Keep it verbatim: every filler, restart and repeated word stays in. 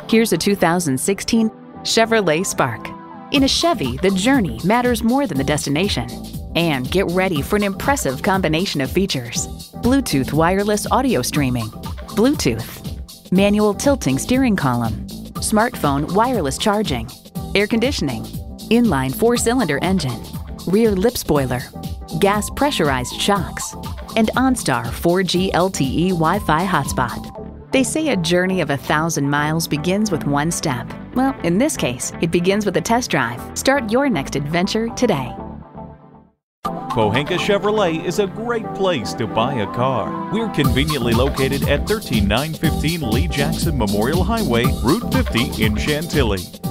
Here's a two thousand sixteen Chevrolet Spark. In a Chevy, the journey matters more than the destination. And get ready for an impressive combination of features: Bluetooth wireless audio streaming, Bluetooth, manual tilting steering column, smartphone wireless charging, air conditioning, inline four-cylinder engine, rear lip spoiler, gas pressurized shocks, and OnStar four G L T E Wi-Fi hotspot. They say a journey of a thousand miles begins with one step. Well, in this case, it begins with a test drive. Start your next adventure today. Pohanka Chevrolet is a great place to buy a car. We're conveniently located at one three nine one five Lee Jackson Memorial Highway, Route fifty in Chantilly.